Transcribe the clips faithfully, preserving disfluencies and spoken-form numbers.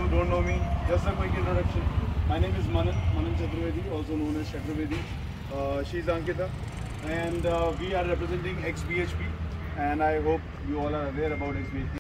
don't know me, just a quick introduction. My name is Manan, Manan Chaturvedi, also known as Chaturvedi. Uh, she's Ankita, and uh, we are representing X B H P, and I hope you all are aware about X B H P.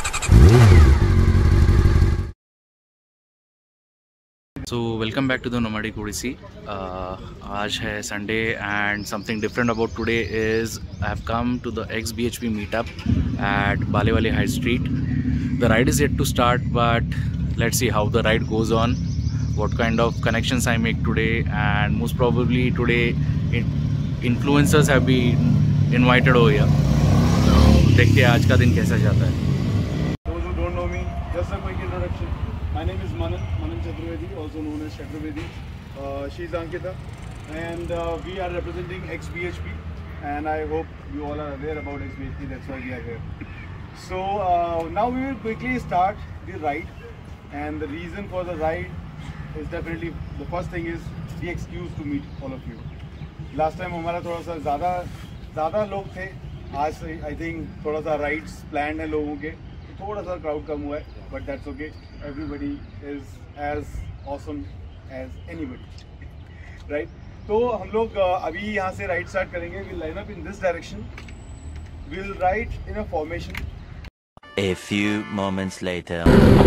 So welcome back to the Nomadic Odyssey. Uh, आज है Sunday and something different about today is I have come to the X B H P meetup at Balewali High Street. The ride is yet to start, but let's see how the ride goes on, what kind of connections I make today, and most probably today influencers have been invited over here. So देखते हैं आज का दिन कैसा जाता है. Those who don't know me, just a quick introduction. My name is Manan, Manan Chaturvedi, also known as Chaturvedi. Uh, she's Ankita, and uh, we are representing X B H P, and I hope you all are aware about X B H P, that's why we are here. So uh, now we will quickly start the ride, and the reason for the ride is definitely, the first thing is the excuse to meet all of you. Last time हमारा थोड़ा सा ज़्यादा ज़्यादा लोग थे, आज I think थोड़ा सा rides planned है लोगों के, थोड़ा सा crowd कम हुआ है, but that's okay. Everybody is as awesome as anybody, right? तो हम लोग अभी यहाँ से ride start करेंगे. We'll line up in this direction. We'll ride in a formation. A few moments later.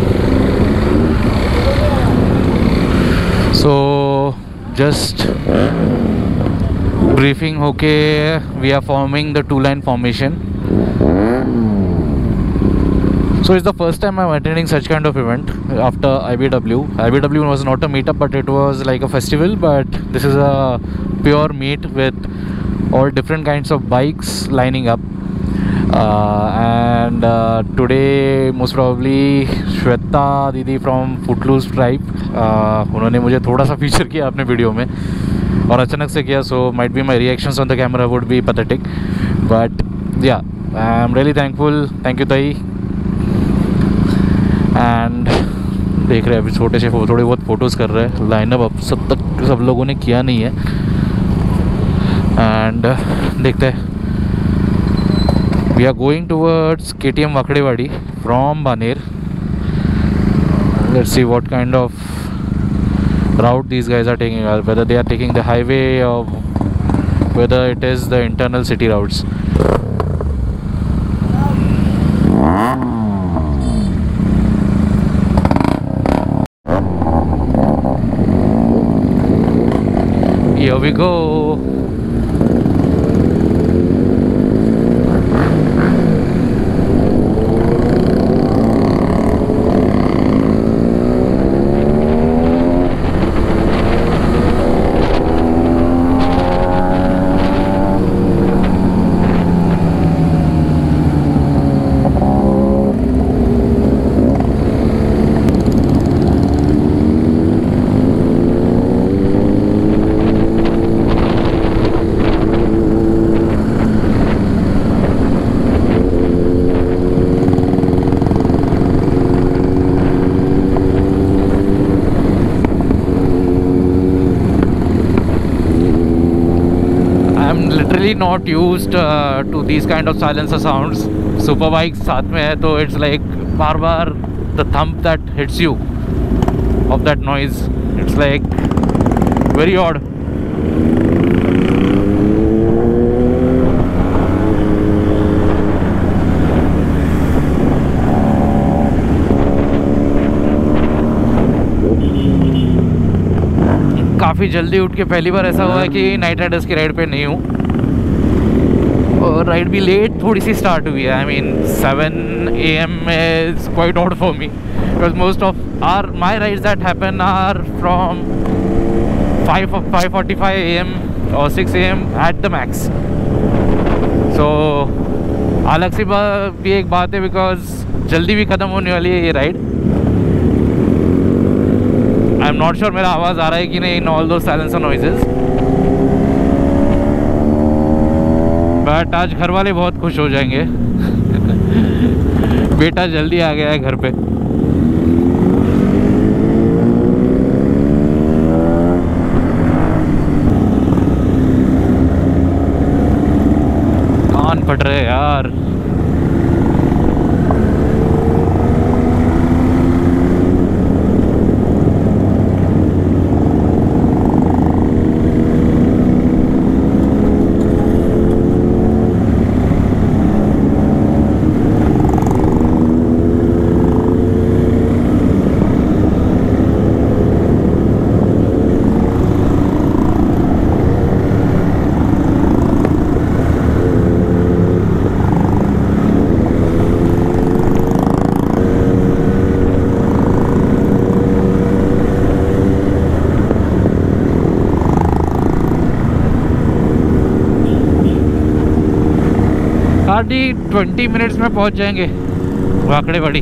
So just briefing होके we are forming the two line formation. So it's the first time I'm attending such kind of event after I B W. I B W was not a meetup, but it was like a festival, but this is a pure meet with all different kinds of bikes lining up. Uh, and uh, today most probably Shweta दीदी from Footloose tribe, uh, उन्होंने मुझे थोड़ा सा feature किया अपने video में और अचानक से किया, so might be my reactions on the camera would be pathetic, but yeah, I'm really thankful. Thank you ताई. एंड देख रहे हैं अभी छोटे से थोड़े बहुत फ़ोटोज़ कर रहे हैं. लाइनअप अब सब तक सब लोगों ने किया नहीं है, एंड देखते हैं. We are going towards K T M Wakdewadi from Baner. Let's see what kind of route these guys are taking, or whether they are taking the highway or whether it is the internal city routes. Here we go. Not used uh, to these kind of silencer sounds. Super bikes साथ में है तो it's like bar bar the thump that hits you of that noise. It's like very odd. काफ़ी जल्दी उठ के पहली बार ऐसा हुआ है कि नाइट राइडर्स की राइड पे नहीं हूँ, और राइड भी लेट थोड़ी सी स्टार्ट हुई है. I mean seven A M is quite odd for me because most of are my rides that happen are from five five forty five A M और six A M at the max. So अलग सी भी एक बात है because जल्दी भी ख़त्म होने वाली है ये ride. I am not sure मेरा आवाज़ आ रहा है कि नहीं इन ऑल दो साइलेंसर नॉइजेस, बट आज घर वाले बहुत खुश हो जाएंगे. बेटा जल्दी आ गया है घर पे. कान फट रहे यार. हार्डली ट्वेंटी मिनट्स में पहुंच जाएंगे वाकड़ेवाड़ी।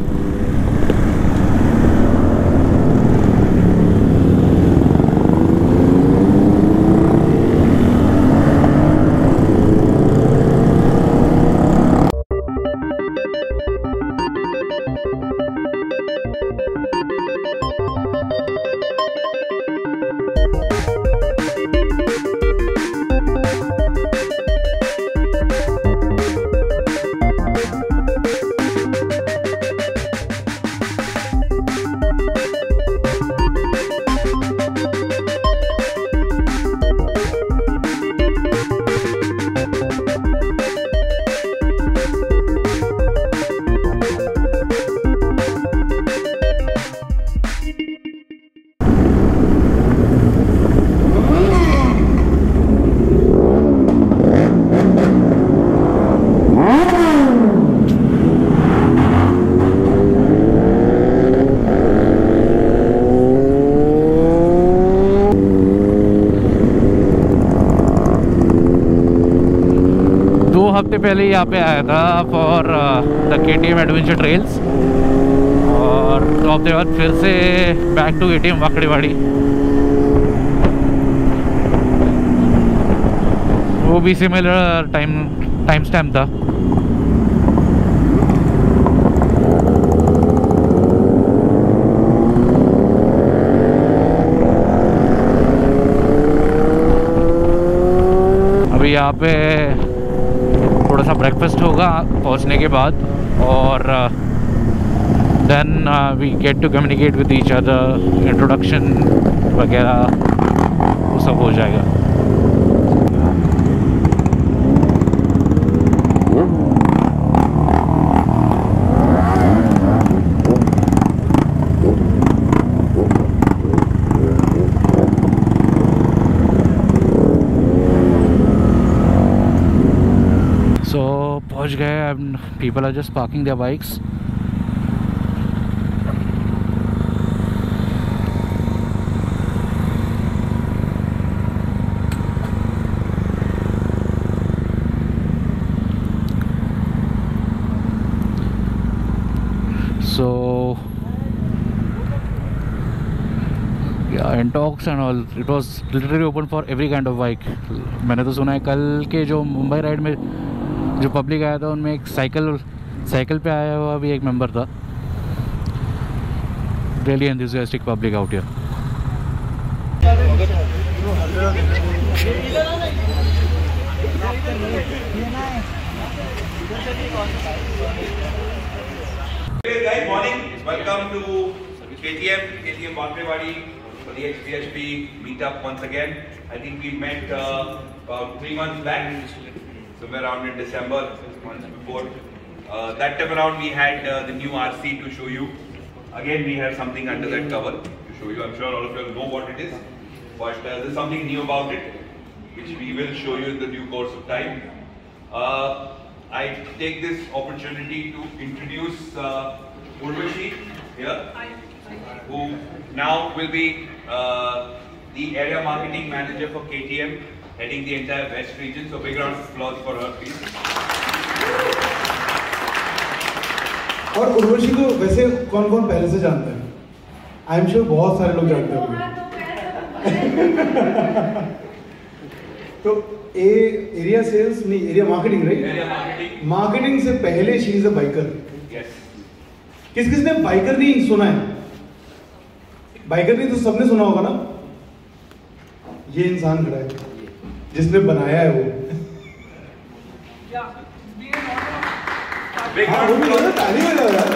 हफ्ते पहले यहाँ पे आया था for the K T M adventure trails, और दो हफ्ते बाद फिर से back to K T M Wakdewadi. वो भी सिमिलर टाइम टाइम स्टैम्प था। अभी यहाँ पे थोड़ा सा ब्रेकफास्ट होगा पहुंचने के बाद, और then we get to communicate with each other, introduction वगैरह वो सब हो जाएगा। पहुंच गए, and people are just parking their bikes. So yeah, Intox and all, it was literally open for every kind of bike. मैंने तो सुना है कल के जो मुंबई राइड में जो पब्लिक आया था उनमें एक साइकिल साइकिल पे आया हुआ भी एक मेंबर था। Really enthusiastic public out here. Hey guys, morning. Welcome to K T M, K T M Wakrewadi for the X B H P meetup once again. I think we met uh, about three months back. Somewhere around in December, months before. Uh, that time around we had uh, the new R C to show you. Again we have something under that cover to show you. I'm sure all of you know what it is, but uh, there's something new about it which we will show you in the due course of time. Uh, I take this opportunity to introduce uh, Urvashi here, who now will be uh, the area marketing manager for K T M, heading the entire West region. So big round of applause for her, please. और उर्वशी को वैसे कौन कौन पहले से जानते हैं? I am sure बहुत सारे लोग जानते होंगे। तो ए एरिया सेल्स नहीं, area marketing, right? Area marketing. Marketing से पहले she is a biker. Yes. किस किस ने बाइकर नहीं सुना है? बाइकर नहीं तो सबने सुना होगा ना। ये इंसान खड़ा है जिसने बनाया है वो। Big हाँ, वो भी लगा, ताली बजा यार।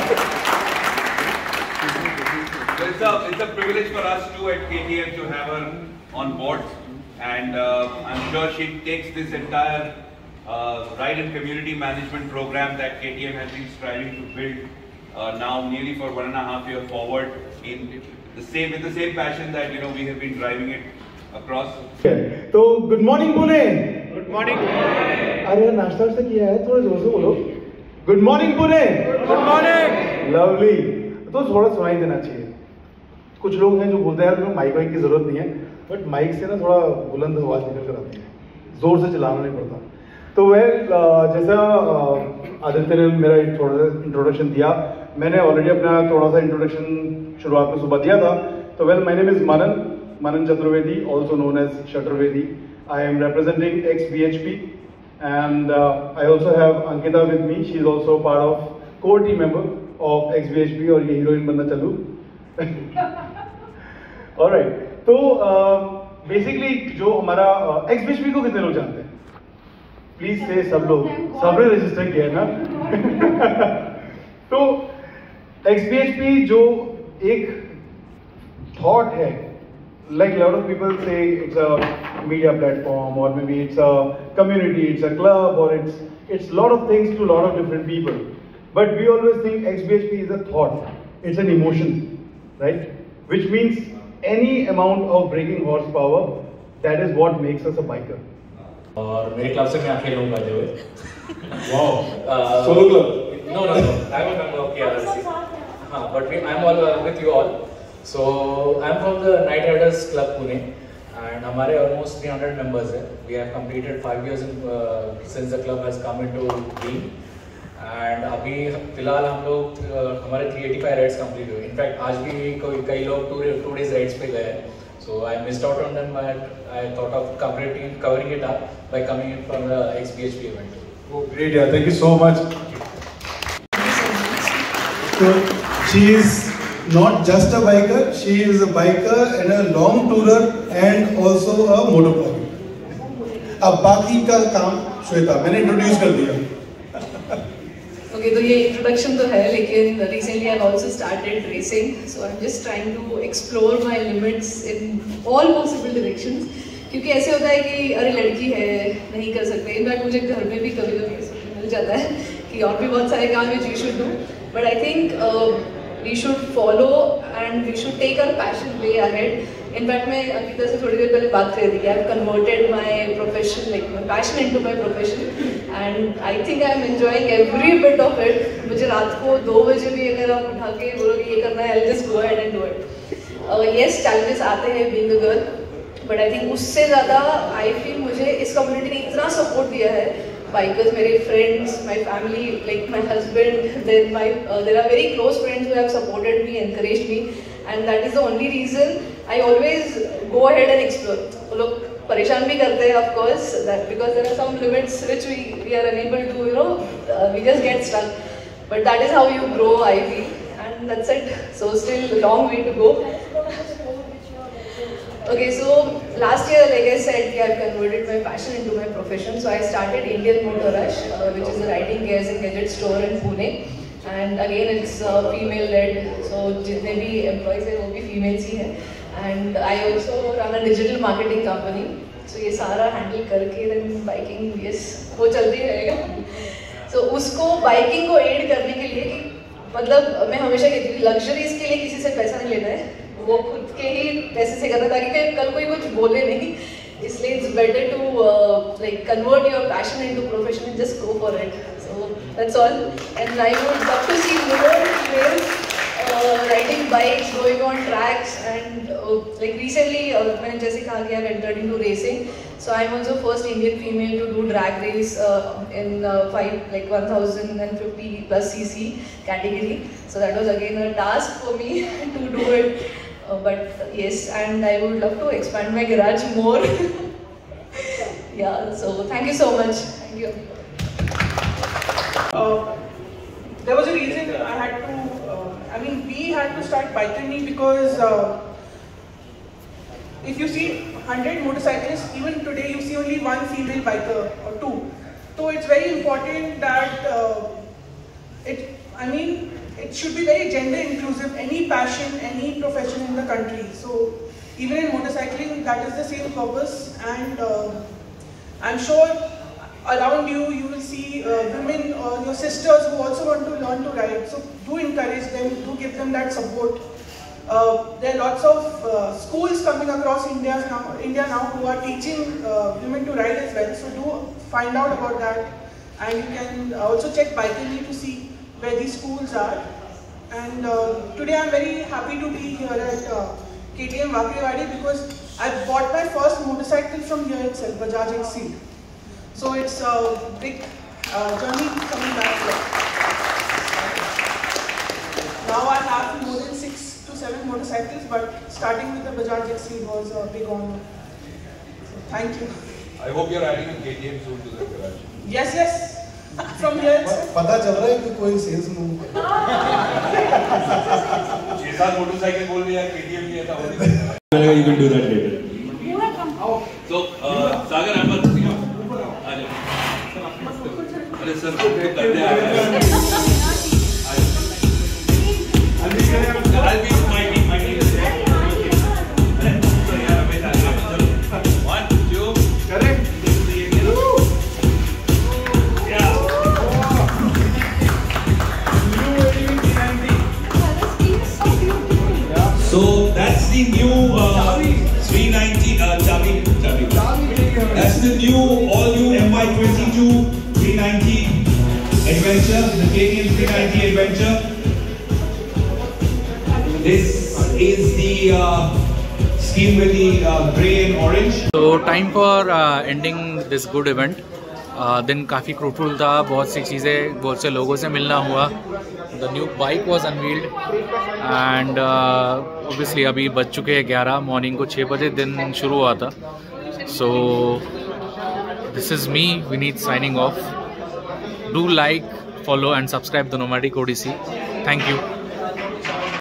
So it's a it's a privilege for us too at K T M to have her on board, and uh, I'm sure she takes this entire uh, ride and community management program that K T M has been striving to build uh, now nearly for one and a half year forward in the same with the same passion that you know we have been driving it across. तो good morning Pune. Good morning. अरे नाश्ता से किया है, थोड़ा जोर से बोलो। Good morning Pune. Good morning. Lovely. तो थोड़ा सुनाई देना चाहिए। कुछ लोग हैं जो बोलते हैं यार माइक वाइक की जरूरत नहीं है, बट माइक से ना थोड़ा बुलंद आवाज निकल कर आती है, जोर से चलाना नहीं पड़ता। तो वेल जैसा आदित्य ने मेरा थोड़ा सा इंट्रोडक्शन दिया, मैंने ऑलरेडी अपना थोड़ा सा इंट्रोडक्शन शुरुआत में सुबह दिया था. तो well, my name is Manan Manan Chaturvedi, also known as Shuttervedi. I am representing X B H P and uh, I also have Ankita with me. She is also part of core team member of X B H P और ये heroine बनना चालू. Alright, तो basically uh, जो हमारा uh, X B H P को कितने लोग जानते हैं? प्लीज से सब लोग, सबने रजिस्टर किया है ना. तो X B H P जो एक थॉट है, like a lot of people say it's a media platform or maybe it's a community, it's a club, or it's it's a lot of things to a lot of different people. But we always think X B H P is a thought, it's an emotion, right? Which means any amount of breaking horsepower, that is what makes us a biker. और मेरे club से मैं अकेले हूँ by the way. Wow. Solo club? No, no, no. I'm a member of K R S C. हाँ, but we, I'm all uh, with you all. So I'm from the Night Riders Club Pune, and हमारे almost three hundred members हैं. We have completed five years in, uh, since the club has come into being, and अभी फिलहाल हम लोग uh, हमारे three eighty-five rides complete हुए. In fact आज भी कोई कई लोग two two days rides पे गए. So I missed out on them, but I thought of covering covering it up by coming in from the X B H P event. Oh, great! Yeah, thank you so much. So she is not just a biker, she is a biker and a long tourer and also a motovlogger. अब बाकी का काम श्वेता, मैंने introduce कर दिया. Okay, तो ये introduction तो है, लेकिन recently I've also started racing, so I'm just trying to explore my limits in all possible directions. क्योंकि ऐसे होता है कि अरे लड़की है नहीं कर सकते. इनफैक्ट मुझे घर में भी कभी कभी मिल जाता है कि और भी बहुत सारे काम which we should do, but I think uh, we should follow and we should take our passion way ahead. In fact, मैं अंकिता से थोड़ी देर पहले बात कर रही थी. I've converted my profession, like my passion, into my profession, and I think I'm enjoying every bit of it. मुझे रात को दो बजे भी अगर आप उठा के बोलोगे ये करना है, I'll just go ahead and do it. Uh, yes, challenges आते हैं being a girl, but I think उससे ज़्यादा I feel मुझे इस community ने इतना support दिया है. Bikers, मेरे friends, my family, like my husband, then my uh, there are very close friends who have supported me, encouraged me, and that is the only reason I always go ahead and explore. वो लोग परेशान भी करते हैं, of course, that because there are some limits which we we are unable to, you know, uh, we just get stuck. But that is how you grow, I feel, and that's it. So still a long way to go. Okay, so last year, like I said, I've converted my passion into my profession. So I started Indian Motor Rush, uh, which is a riding gears and gadget store in Pune. And again, it's uh, female-led. So जितने भी employees हैं वो भी females ही हैं. And I also run a digital marketing company. So ये सारा handle करके then biking, yes, वो चलती रहेगा. So उसको biking को aid करने के लिए कि मतलब मैं हमेशा कहती हूँ luxuries के लिए किसी से पैसा नहीं लेना है. वो खुद के ही पैसे से करना ताकि कल कोई कुछ बोले नहीं. इसलिए it's better to uh, like convert your passion into profession and just go for it. So that's all. And I would love to see more females uh, riding bikes, going on tracks, and uh, like recently uh, मैंने जैसे कहा कि I've entered into racing. So I'm also first Indian female to do drag race uh, in uh, five like one thousand fifty plus C C category. So that was again a task for me to do it. Uh, but yes, and I would love to expand my garage more. Yeah, so thank you so much. Thank you. Uh, there was a reason I had to, uh, I mean, we had to start biking because uh, if you see one hundred motorcyclists, even today you see only one female biker or two. So it's very important that uh, it, I mean, it should be very gender inclusive, any passion, any profession in the country. So even in motorcycling, that is the same purpose, and uh, I'm sure around you, you will see uh, women or your sisters who also want to learn to ride. So do encourage them, do give them that support. Uh, there are lots of uh, schools coming across India now, India now who are teaching uh, women to ride as well. So do find out about that, and you can also check Bikely to see where these schools are. And uh, today I'm very happy to be here at uh, K T M Vakrewadi because I bought my first motorcycle from here itself, Bajaj Exceed. So it's a big uh, journey coming back here. Now I have more than six to seven motorcycles, but starting with the Bajaj Exceed was a big honor. So thank you. I hope you're adding a K T M soon to the garage. Yes, yes. From here. पता चल रहा है कि कोई sales move छह सात motorcycle बोल दिया K T M की ऐसा होने का. You can do that later. So uh, Sagar Ahmed, आ जाओ. अरे सर तो करने आ रहे हैं. I'll be my team, my team is there. So यार हमें चलो. One, two, correct. So that's the new uh, three ninety uh, Chavi, Chavi. That's the new all new M Y twenty-two three ninety Adventure, the K T M three ninety Adventure. This is the uh, scheme with the uh, grey and orange. So time for uh, ending this good event. uh, दिन काफ़ी fruitful था, बहुत सी चीज़ें, बहुत से लोगों से मिलना हुआ. The new bike was unveiled and obviously अभी बज चुके हैं ग्यारह, मॉर्निंग को छः बजे दिन शुरू हुआ था. So this is me Vineet signing off. Do like, follow and subscribe the Nomadic Odyssey. Thank you.